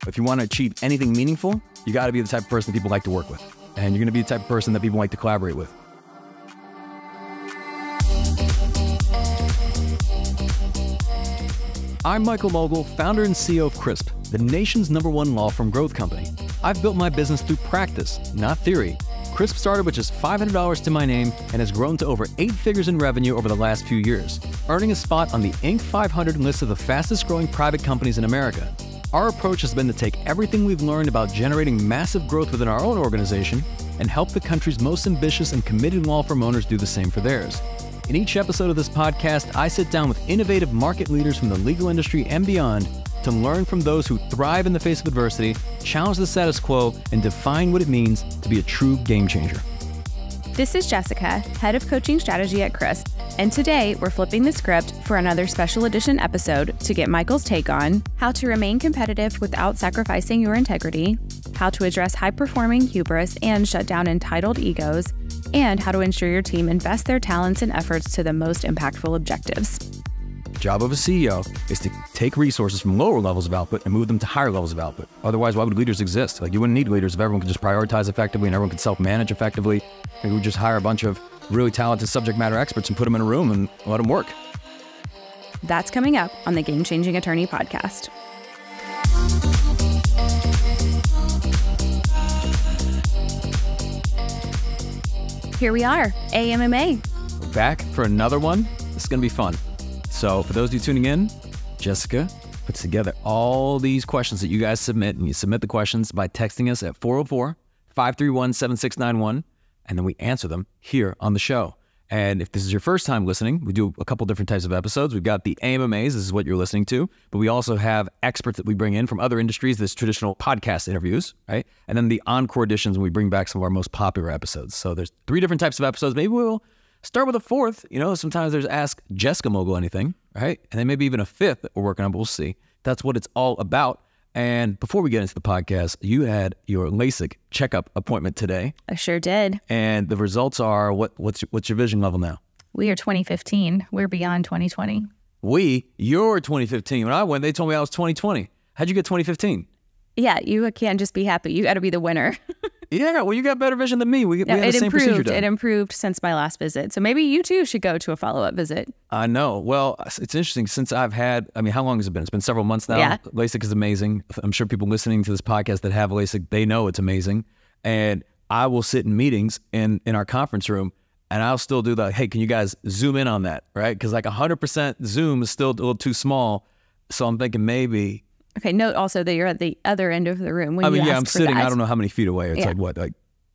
If you want to achieve anything meaningful, you got to be the type of person people like to work with. And you're going to be the type of person that people like to collaborate with. I'm Michael Mogill, founder and CEO of Crisp, the nation's #1 law firm growth company. I've built my business through practice, not theory. Crisp started with just $500 to my name and has grown to over 8 figures in revenue over the last few years, earning a spot on the Inc. 500 list of the fastest growing private companies in America. Our approach has been to take everything we've learned about generating massive growth within our own organization and help the country's most ambitious and committed law firm owners do the same for theirs. In each episode of this podcast, I sit down with innovative market leaders from the legal industry and beyond to learn from those who thrive in the face of adversity, challenge the status quo, and define what it means to be a true game changer. This is Jessica, Head of Coaching Strategy at Crisp, and today we're flipping the script for another special edition episode to get Michael's take on how to remain competitive without sacrificing your integrity, how to address high-performing hubris and shut down entitled egos, and how to ensure your team invests their talents and efforts to the most impactful objectives. The job of a CEO is to take resources from lower levels of output and move them to higher levels of output. Otherwise, why would leaders exist? You wouldn't need leaders if everyone could just prioritize effectively and everyone could self-manage effectively. We would just hire a bunch of really talented subject matter experts and put them in a room and let them work. That's coming up on the Game Changing Attorney podcast. Here we are, AMMA. We're back for another one. This is going to be fun. So for those of you tuning in, Jessica puts together all these questions that you guys submit, and you submit the questions by texting us at 404-531-7691, and then we answer them here on the show. And if this is your first time listening, we do a couple different types of episodes. We've got the AMMAs, this is what you're listening to, but we also have experts that we bring in from other industries, this traditional podcast interviews, right? And then the encore editions, when we bring back some of our most popular episodes. So there's 3 different types of episodes. Maybe we'll start with a 4th. Sometimes there's Ask Jessica Mogill Anything, right? And then maybe even a 5th that we're working on, but we'll see. That's what it's all about. And before we get into the podcast, you had your LASIK checkup appointment today. I sure did. And the results are, what's your vision level now? We are 2015. We're beyond 2020. You're 2015. When I went, they told me I was 2020. How'd you get 2015? Yeah, you can't just be happy. You got to be the winner. Yeah, well, you got better vision than me. We had the same procedure done. It improved since my last visit. So maybe you too should go to a follow-up visit. I know. Well, it's interesting since I've had, how long has it been? It's been several months now. Yeah. LASIK is amazing. I'm sure people listening to this podcast that have LASIK, they know it's amazing. And I will sit in meetings in our conference room, and I'll still do the, hey, can you guys zoom in on that, right? Because 100% zoom is still a little too small. So I'm thinking maybe... Okay, note also that you're at the other end of the room when I'm sitting, I don't know how many feet away. It's 15,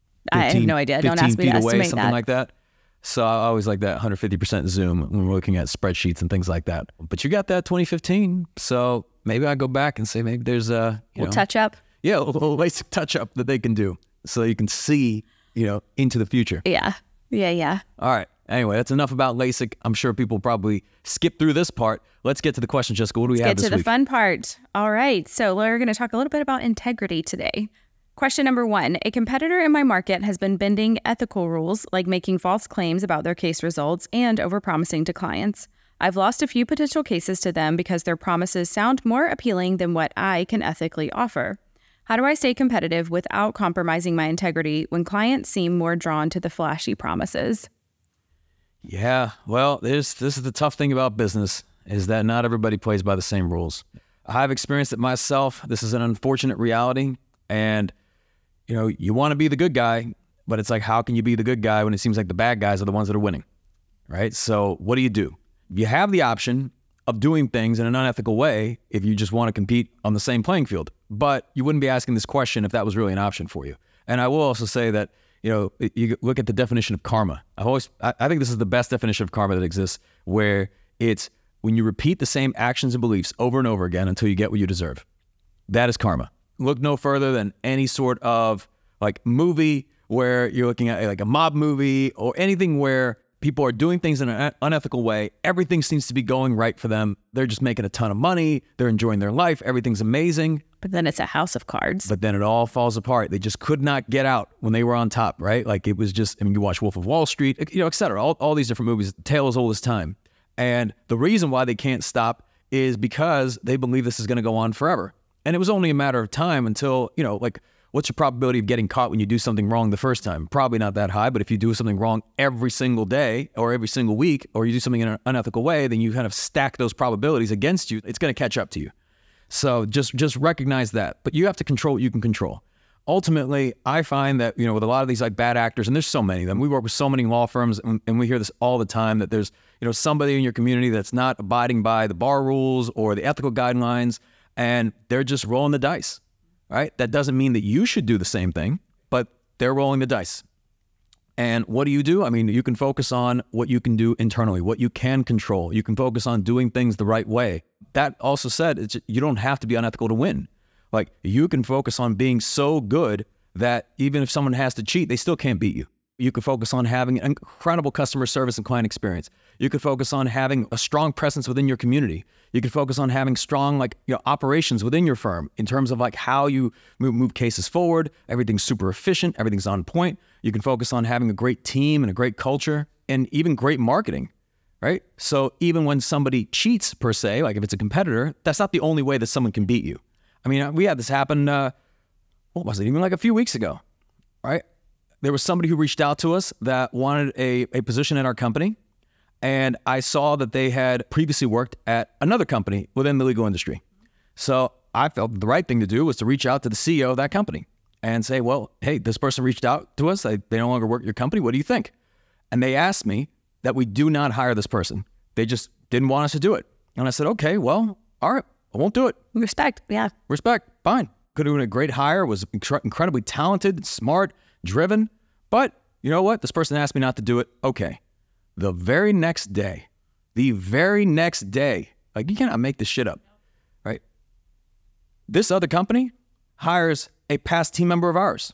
I have no idea. Don't ask me to estimate something like that. So I always like that 150% zoom when we're looking at spreadsheets and things like that. But you got that 2015, so maybe I go back and say maybe there's a touch up. Yeah, a little LASIK touch up that they can do so you can see into the future. Yeah. All right. Anyway, that's enough about LASIK. I'm sure people probably skip through this part. Let's get to the question, Jessica. What do we have this week? Let's get to the fun part. All right. So we're going to talk a little bit about integrity today. Question number 1. A competitor in my market has been bending ethical rules, like making false claims about their case results and overpromising to clients. I've lost a few potential cases to them because their promises sound more appealing than what I can ethically offer. How do I stay competitive without compromising my integrity when clients seem more drawn to the flashy promises? Yeah, well, this is the tough thing about business, is that not everybody plays by the same rules. I've experienced it myself. This is an unfortunate reality. And, you want to be the good guy, but it's like, how can you be the good guy when it seems like the bad guys are the ones that are winning, right? So what do? You have the option of doing things in an unethical way if you just want to compete on the same playing field. But you wouldn't be asking this question if that was really an option for you. And I will also say that, you look at the definition of karma. I think this is the best definition of karma that exists, where it's when you repeat the same actions and beliefs over and over again until you get what you deserve. That is karma. Look no further than any sort of movie where you're looking at a mob movie or anything where people are doing things in an unethical way. Everything seems to be going right for them. They're just making a ton of money. They're enjoying their life. Everything's amazing. But then it's a house of cards. But then it all falls apart. They just could not get out when they were on top, right? It was just, you watch Wolf of Wall Street, et cetera. All these different movies, tale as old as time. And the reason why they can't stop is because they believe this is going to go on forever. And it was only a matter of time until, like, what's your probability of getting caught when you do something wrong the first time? Probably not that high, but if you do something wrong every single day or every single week, or you do something in an unethical way, then you kind of stack those probabilities against you. It's going to catch up to you. So just recognize that. But you have to control what you can control. Ultimately, I find that, with a lot of these like bad actors, and there's so many of them, we work with so many law firms, and we hear this all the time, that there's, somebody in your community that's not abiding by the bar rules or the ethical guidelines, and they're just rolling the dice, right? That doesn't mean that you should do the same thing, but they're rolling the dice. And what do? I mean, you can focus on what you can do internally, what you can control. You can focus on doing things the right way. That also said, you don't have to be unethical to win. Like, you can focus on being so good that even if someone has to cheat, they still can't beat you. You can focus on having an incredible customer service and client experience. You can focus on having a strong presence within your community. You can focus on having strong, operations within your firm in terms of like how you move cases forward. Everything's super efficient. Everything's on point. You can focus on having a great team and a great culture and even great marketing, right? So even when somebody cheats per se, like if it's a competitor, that's not the only way that someone can beat you. I mean, we had this happen, what was it, even like a few weeks ago, right? There was somebody who reached out to us that wanted a position at our company, and I saw that they had previously worked at another company within the legal industry. So I felt the right thing to do was to reach out to the CEO of that company and say, well, hey, this person reached out to us. They no longer work at your company. What do you think? And they asked me that we do not hire this person. They just didn't want us to do it. And I said, okay, well, all right. I won't do it. Respect, yeah. Respect, fine. Could have been a great hire, was incredibly talented, smart, driven. But you know what? This person asked me not to do it. Okay. The very next day, like, you cannot make this shit up, right? This other company hires a past team member of ours.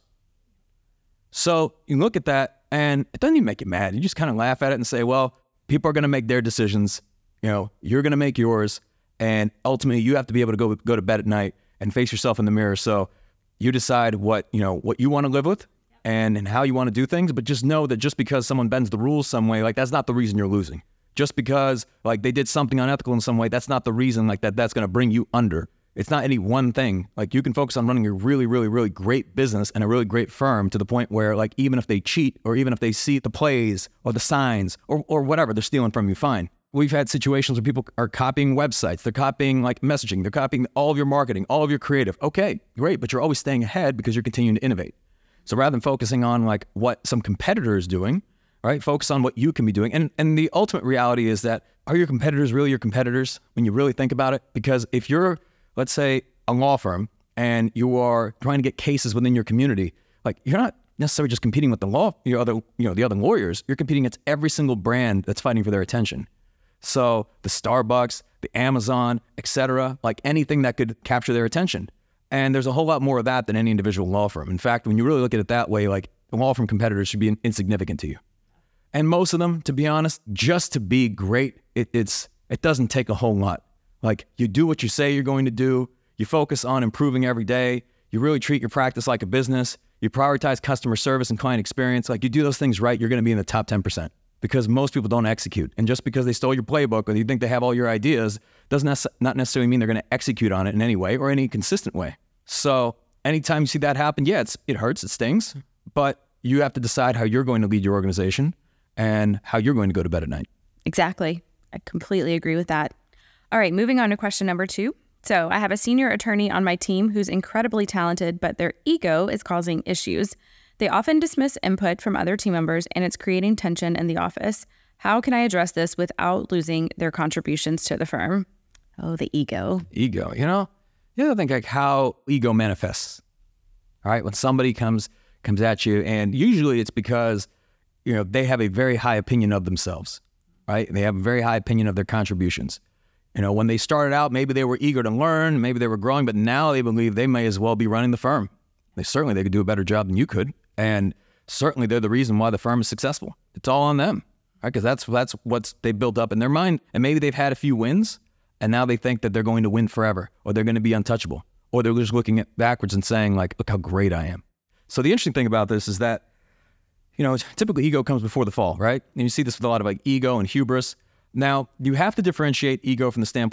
So you look at that and it doesn't even make you mad. You just kind of laugh at it and say, well, people are going to make their decisions. You're going to make yours. And ultimately, you have to be able to go to bed at night and face yourself in the mirror. So you decide what you want to live with and how you want to do things. But just know that just because someone bends the rules some way, like, that's not the reason you're losing. Just because like they did something unethical in some way, that's not the reason like that's going to bring you under. It's not any one thing. Like, you can focus on running a really, really, really great business and a really great firm to the point where, like, even if they cheat or even if they see the plays or the signs or whatever, they're stealing from you, fine. We've had situations where people are copying websites. They're copying like messaging. They're copying all of your marketing, all of your creative. Okay, great. But you're always staying ahead because you're continuing to innovate. So rather than focusing on like what some competitor is doing, right? Focus on what you can be doing. And the ultimate reality is that, are your competitors really your competitors when you really think about it? Because if you're, let's say, a law firm and you are trying to get cases within your community, like, you're not necessarily just competing with the other lawyers. You're competing against every single brand that's fighting for their attention. So the Starbucks, the Amazon, etc., like anything that could capture their attention. And there's a whole lot more of that than any individual law firm. In fact, when you really look at it that way, like, the law firm competitors should be insignificant to you. And most of them, to be honest, just to be great, it doesn't take a whole lot. Like, you do what you say you're going to do. You focus on improving every day. You really treat your practice like a business. You prioritize customer service and client experience. Like, you do those things right, you're going to be in the top 10%. Because most people don't execute. And just because they stole your playbook or you think they have all your ideas doesn't not necessarily mean they're going to execute on it in any way or any consistent way. So anytime you see that happen, yeah, it hurts, it stings, but you have to decide how you're going to lead your organization and how you're going to go to bed at night. Exactly. I completely agree with that. All right, moving on to question number 2. So I have a senior attorney on my team who's incredibly talented, but their ego is causing issues. They often dismiss input from other team members, and it's creating tension in the office. How can I address this without losing their contributions to the firm? Oh, the ego. Ego, you have to think like how ego manifests. All right, when somebody comes at you, and usually it's because, they have a very high opinion of themselves, right? They have a very high opinion of their contributions. When they started out, maybe they were eager to learn, maybe they were growing, but now they believe they may as well be running the firm. They could do a better job than you could. And certainly they're the reason why the firm is successful. It's all on them, right? Because that's what they built up in their mind. And maybe they've had a few wins, and now they think that they're going to win forever, or they're going to be untouchable, or they're just looking at backwards and saying, like, look how great I am. So the interesting thing about this is that, typically ego comes before the fall, right? And you see this with a lot of like ego and hubris. Now, you have to differentiate ego from the standpoint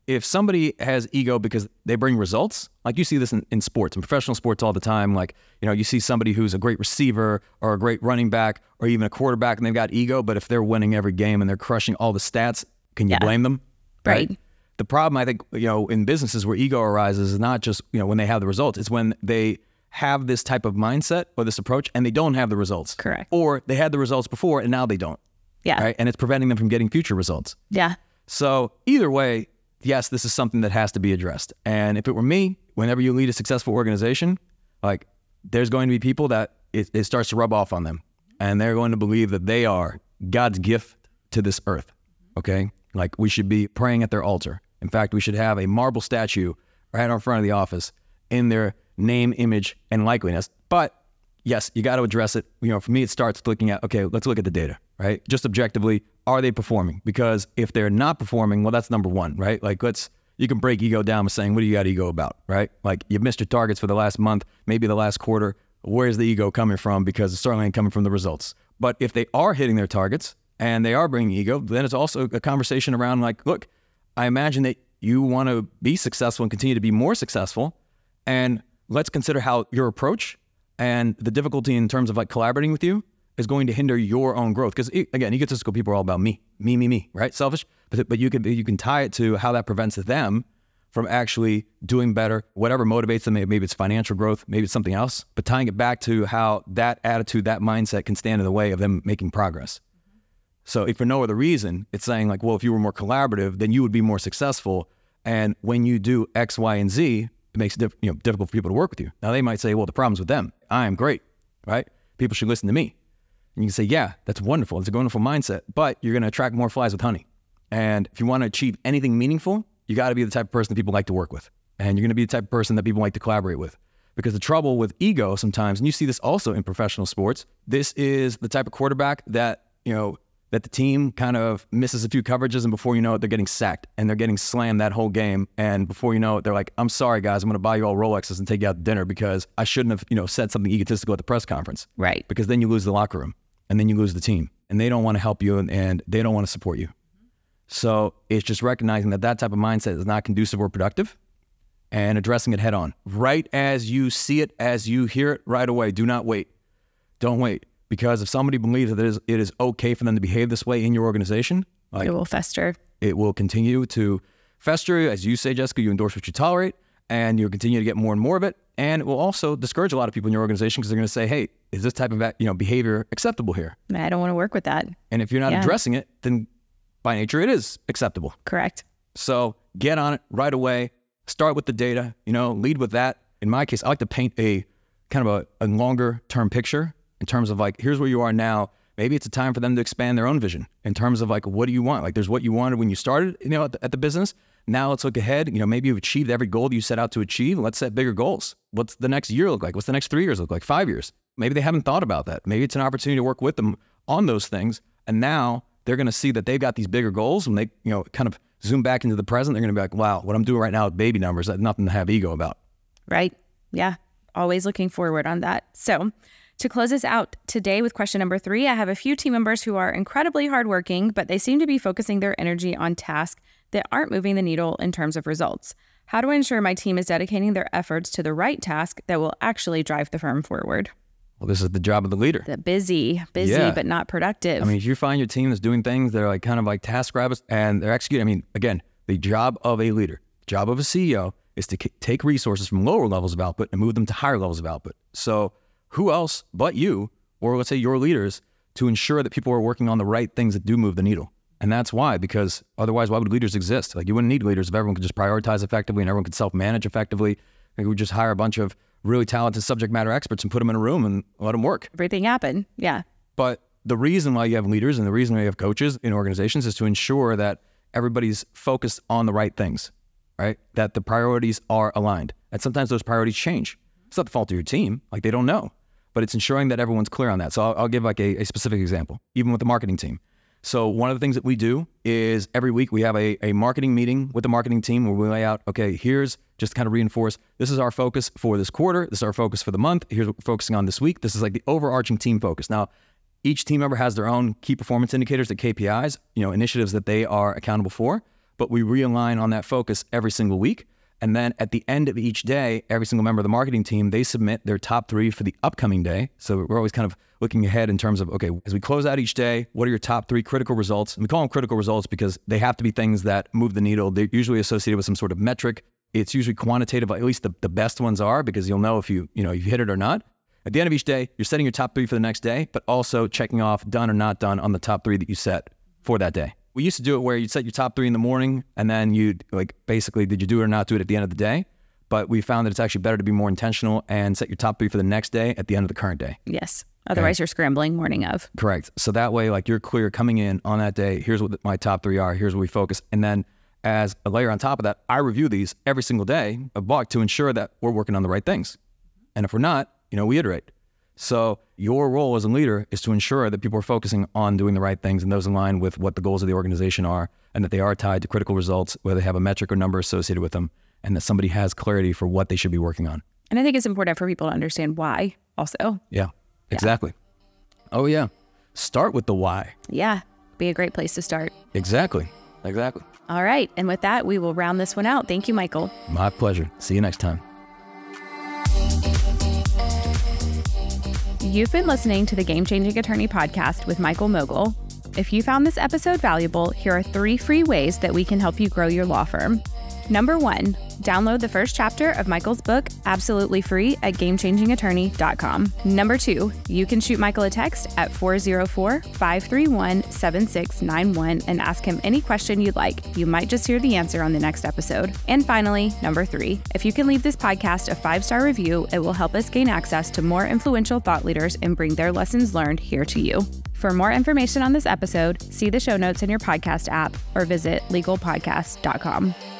if somebody has ego because they bring results, like you see this in sports, in professional sports all the time, like, you see somebody who's a great receiver or a great running back or even a quarterback and they've got ego, but if they're winning every game and they're crushing all the stats, can you blame them? Right. The problem, I think, in businesses where ego arises is not just, when they have the results. It's when they have this type of mindset or this approach and they don't have the results. Correct. Or they had the results before and now they don't. Yeah. Right? And it's preventing them from getting future results. Yeah. So either way, yes, this is something that has to be addressed. And if it were me, whenever you lead a successful organization, like there's going to be people that it starts to rub off on them and they're going to believe that they are God's gift to this earth. Okay. Like we should be praying at their altar. In fact, we should have a marble statue right in front of the office in their name, image, and likeliness. But yes, you got to address it. For me, it starts looking at, okay, let's look at the data, right? Just objectively, are they performing? Because if they're not performing, well, that's number one, right? Like you can break ego down by saying, what do you got ego about, right? Like you've missed your targets for the last month, maybe the last quarter. Where's the ego coming from? Because it's certainly coming from the results. But if they are hitting their targets and they are bringing ego, then it's also a conversation around like, look, I imagine that you want to be successful and continue to be more successful. And let's consider how your approach and the difficulty in terms of like collaborating with you is going to hinder your own growth. Because again, egotistical people are all about me, right? Selfish. But you can tie it to how that prevents them from actually doing better, whatever motivates them. Maybe it's financial growth, maybe it's something else, but tying it back to how that attitude, that mindset can stand in the way of them making progress. So if for no other reason, it's saying like, well, if you were more collaborative, then you would be more successful. And when you do X, Y, and Z, it makes it difficult for people to work with you. Now they might say, well, the problem's with them. I am great, right? People should listen to me. And you can say, yeah, that's wonderful. It's a wonderful mindset, but you're going to attract more flies with honey. And if you want to achieve anything meaningful, you got to be the type of person that people like to work with. And you're going to be the type of person that people like to collaborate with. Because the trouble with ego sometimes, and you see this also in professional sports, this is the type of quarterback that, that the team kind of misses a few coverages and before you know it, they're getting sacked and they're getting slammed that whole game. And before you know it, they're like, I'm sorry, guys, I'm going to buy you all Rolexes and take you out to dinner because I shouldn't have, said something egotistical at the press conference. Right. Because then you lose the locker room and then you lose the team and they don't want to help you and they don't want to support you. So it's just recognizing that that type of mindset is not conducive or productive and addressing it head on. Right as you see it, as you hear it, right away. Do not wait. Don't wait. Because if somebody believes that it is okay for them to behave this way in your organization, like, it will fester. It will continue to fester. As you say, Jessica, you endorse what you tolerate, and you'll continue to get more and more of it. And it will also discourage a lot of people in your organization because they're going to say, hey, is this type of behavior acceptable here? I don't want to work with that. And if you're not addressing it, then by nature it is acceptable. Correct. So get on it right away. Start with the data, lead with that. In my case, I like to paint a kind of a longer term picture in terms of like, here's where you are now. Maybe it's a time for them to expand their own vision in terms of like, what do you want? Like there's what you wanted when you started, at the business. Now let's look ahead. Maybe you've achieved every goal that you set out to achieve. Let's set bigger goals. What's the next year look like? What's the next 3 years look like? 5 years? Maybe they haven't thought about that. Maybe it's an opportunity to work with them on those things. And now they're going to see that they've got these bigger goals and they, kind of zoom back into the present. They're going to be like, wow, what I'm doing right now with baby numbers, that's nothing to have ego about. Right. Yeah. Always looking forward on that. So to close us out today with question number 3, I have a few team members who are incredibly hardworking, but they seem to be focusing their energy on tasks that aren't moving the needle in terms of results. How do I ensure my team is dedicating their efforts to the right task that will actually drive the firm forward? Well, this is the job of the leader. The busy, but not productive. I mean, if you find your team is doing things that are like kind of like task rabbits and they're executing, again, the job of a leader, job of a CEO is to take resources from lower levels of output and move them to higher levels of output. So who else but you, or let's say your leaders, to ensure that people are working on the right things that do move the needle? And that's why, because otherwise, why would leaders exist? Like you wouldn't need leaders if everyone could just prioritize effectively and everyone could self-manage effectively. Like we would just hire a bunch of really talented subject matter experts and put them in a room and let them work. Everything happen. Yeah. But the reason why you have leaders and the reason why you have coaches in organizations is to ensure that everybody's focused on the right things, right? That the priorities are aligned. And sometimes those priorities change. It's not the fault of your team. Like they don't know, but it's ensuring that everyone's clear on that. So I'll give like a specific example, even with the marketing team. So one of the things that we do is every week we have a marketing meeting with the marketing team where we lay out, okay, here's just kind of reinforce, this is our focus for this quarter. This is our focus for the month. Here's what we're focusing on this week. This is like the overarching team focus. Now, each team member has their own key performance indicators, the KPIs, initiatives that they are accountable for. but we realign on that focus every single week. And then at the end of each day, every single member of the marketing team, they submit their top 3 for the upcoming day. So we're always kind of looking ahead in terms of, okay, as we close out each day, what are your top 3 critical results? And we call them critical results because they have to be things that move the needle. They're usually associated with some sort of metric. It's usually quantitative, at least the best ones are, because you'll know if you hit it or not. At the end of each day, you're setting your top 3 for the next day, but also checking off done or not done on the top 3 that you set for that day. We used to do it where you'd set your top 3 in the morning and then you'd basically, did you do it or not do it at the end of the day? But we found that it's actually better to be more intentional and set your top 3 for the next day at the end of the current day. Yes. Otherwise, you're scrambling morning of. Correct. So that way, you're clear coming in on that day. Here's what my top 3 are. Here's where we focus. And then as a layer on top of that, I review these every single day of block to ensure that we're working on the right things. And if we're not, we iterate. So your role as a leader is to ensure that people are focusing on doing the right things and those align with what the goals of the organization are and that they are tied to critical results, whether they have a metric or number associated with them, and that somebody has clarity for what they should be working on. And I think it's important for people to understand why also. Yeah, exactly. Oh yeah. Start with the why. Yeah. Be a great place to start. Exactly. All right. And with that, we will round this one out. Thank you, Michael. My pleasure. See you next time. You've been listening to the Game Changing Attorney podcast with Michael Mogill. If you found this episode valuable, here are 3 free ways that we can help you grow your law firm. Number 1, download the first chapter of Michael's book absolutely free at gamechangingattorney.com. Number 2, you can shoot Michael a text at 404-531-7691 and ask him any question you'd like. You might just hear the answer on the next episode. And finally, number 3, if you can leave this podcast a 5-star review, it will help us gain access to more influential thought leaders and bring their lessons learned here to you. For more information on this episode, see the show notes in your podcast app or visit legalpodcast.com.